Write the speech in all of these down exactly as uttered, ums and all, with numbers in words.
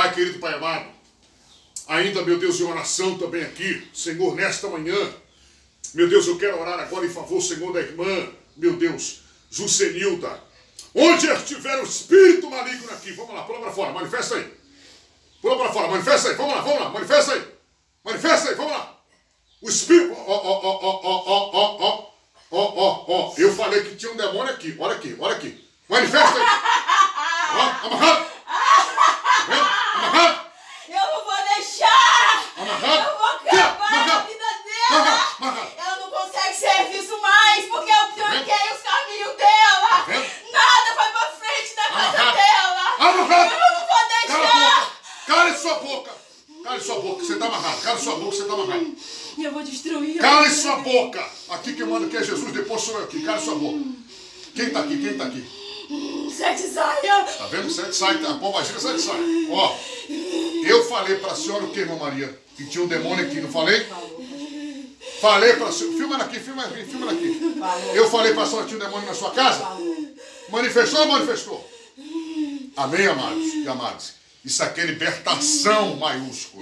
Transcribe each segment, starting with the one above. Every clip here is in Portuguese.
Pai querido, Pai amado, ainda, meu Deus, em oração também aqui, Senhor, nesta manhã, meu Deus, eu quero orar agora em favor, Senhor, da irmã, meu Deus, Juscelilda, onde estiver o espírito maligno aqui, vamos lá, pula para fora, manifesta aí, pula para fora, manifesta aí, vamos lá, vamos lá, manifesta aí, manifesta aí, vamos lá, o espírito, ó, ó, ó, ó, ó, ó, ó, ó, ó, ó, eu falei que tinha um demônio aqui, olha aqui, olha aqui, manifesta aí, ó, amarrado, amarrado, eu não vou deixar, amarrado, eu vou acabar amarrado, a vida dela, amarrado, amarrado. ela não consegue serviço mais, porque eu tranquei os caminhos dela, Tá vendo? nada vai pra frente na casa Amarrado. dela, Amarrado. eu não vou Cala a deixar, boca! Cale sua boca! Cale sua boca, você tá amarrado. Cale sua boca, você tá amarrado. eu vou destruir. Cale sua boca! Aqui quem manda aqui é Jesus, depois sou eu aqui. Cale sua boca. Quem tá aqui? Quem tá aqui? Sete saia. Tá vendo? Sete sai, a pombagira sai de saia. Ó, eu falei pra senhora o que, irmã Maria? Que tinha um demônio aqui, não falei? Falei pra senhora. Filma aqui, filma aqui, filma aqui. Eu falei pra senhora que tinha um demônio na sua casa? Manifestou ou não manifestou? Amém, amados e amadas? Isso aqui é libertação maiúscula.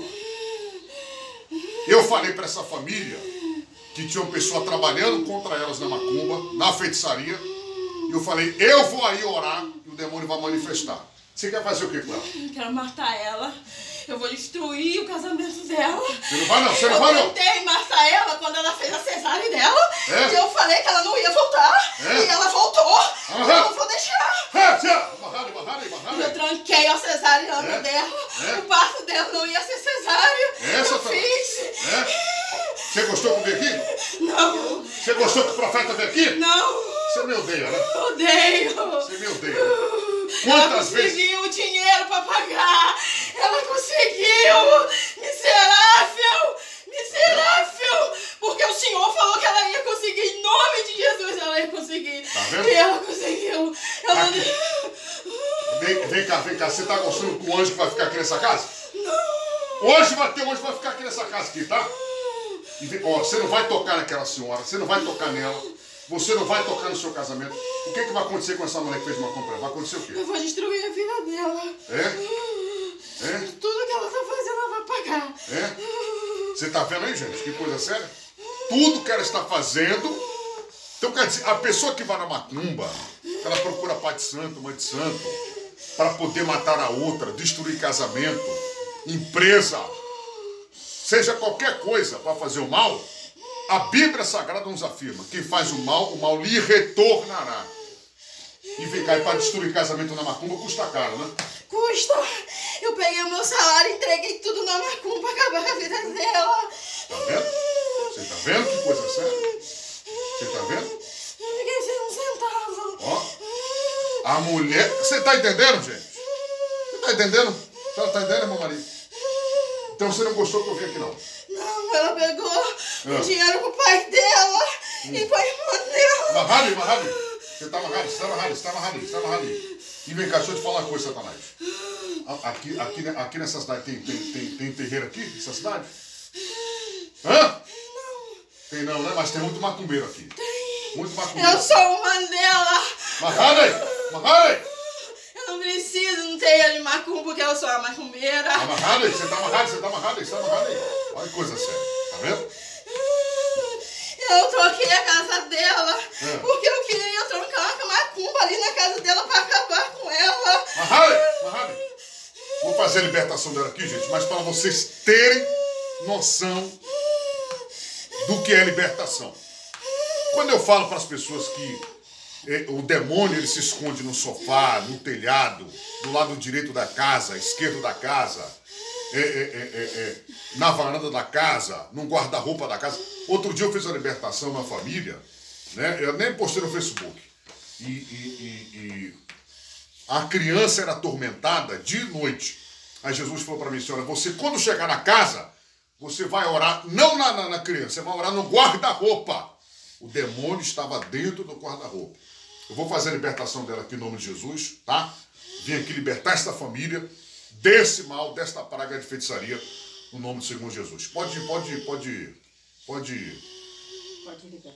Eu falei para essa família que tinha uma pessoa trabalhando contra elas na macumba, na feitiçaria, e eu falei, eu vou aí orar e o demônio vai manifestar. Você quer fazer o que com ela? Eu quero matar ela. Eu vou destruir o casamento dela. Você não vai não, você não vai não. Eu tentei matar ela quando ela fez a cesárea dela. É? E eu falei que ela não ia voltar. É? E ela voltou. Aham. Eu não vou deixar. É, você, amarrado, amarrado, amarrado. Eu tranquei a cesariana É? dela. É? O parto dela não ia ser cesárea. É, eu Satanás? fiz. É? Você gostou que eu vim aqui? Não. Você gostou que o profeta veio aqui? Não. Você me odeia, né? Odeio. Você me odeia. Né? Ela Quantas vezes? conseguiu o dinheiro para pagar. Ela conseguiu. Miserável. Miserável. Porque o Senhor falou que ela ia conseguir. Em nome de Jesus ela ia conseguir. Tá vendo? E ela conseguiu. Ela... Vem, vem cá, vem cá. Você tá gostando com o anjo que vai ficar aqui nessa casa? Não. Hoje vai ter um anjo que vai ficar aqui nessa casa aqui, tá? E vem, ó, você não vai tocar naquela senhora, você não vai tocar nela, você não vai tocar no seu casamento. O que, que vai acontecer com essa mulher que fez uma compra? Vai acontecer o quê? Eu vou destruir a vida dela. É? É? Tudo que ela tá fazendo ela vai pagar. É? Você tá vendo aí, gente? Que coisa séria? Tudo que ela está fazendo. Então, quer dizer, a pessoa que vai na macumba, ela procura pai de santo, mãe de santo, para poder matar a outra, destruir casamento, empresa, seja qualquer coisa para fazer o mal, a Bíblia Sagrada nos afirma, quem faz o mal, o mal lhe retornará. E vem cá, e para destruir casamento na macumba custa caro, né? Custa. Eu peguei o meu salário, entreguei tudo na macumba para acabar com a vida dela. Tá vendo? Você tá vendo que coisa séria? Você tá vendo? Eu fiquei sem um centavo. Ó, a mulher... Você tá entendendo, gente? Você tá entendendo? Você tá entendendo, irmão Maria? Então você não gostou que eu vim aqui, não? Não, ela pegou Ah. o dinheiro pro pai dela Hum. e pra irmã dela. Amarrado, amarrado. Você tá amarrado, você tá amarrado, você tá amarrado, você tá amarrado aí. E vem cá, deixa eu te falar uma coisa, Satanás. Aqui, aqui, aqui nessa cidade tem, tem, tem, tem terreiro aqui, nessa cidade? Hã? Não. Tem não, né? Mas tem muito macumbeiro aqui. Tem. Muito macumbeiro. Eu sou uma dela. Amarrado aí, amarrado aí. Eu não preciso, não tenho de macumba porque eu sou a macumbeira. Amarrado aí, você tá amarrado, você tá amarrado aí, você tá amarrado aí. Olha que coisa séria, tá vendo? Eu troquei a casa dela É. porque eu queria trocar a macumba ali na casa dela pra acabar com ela. Amarrado aí, amarrado aí. Vou fazer a libertação dela aqui, gente, mas para vocês terem noção do que é libertação. Quando eu falo para as pessoas que é, o demônio ele se esconde no sofá, no telhado, do lado direito da casa, esquerdo da casa, é, é, é, é, na varanda da casa, no guarda-roupa da casa. Outro dia eu fiz a libertação na família, né? Eu nem postei no Facebook. E, e, e, e a criança era atormentada de noite. Aí Jesus falou para mim, senhora, você quando chegar na casa, você vai orar, não na, na, na criança, você vai orar no guarda-roupa. O demônio estava dentro do guarda-roupa. Eu vou fazer a libertação dela aqui em nome de Jesus, tá? Vim aqui libertar esta família desse mal, desta praga de feitiçaria, no nome do Senhor Jesus. Pode, pode, pode, pode... Pode ligar.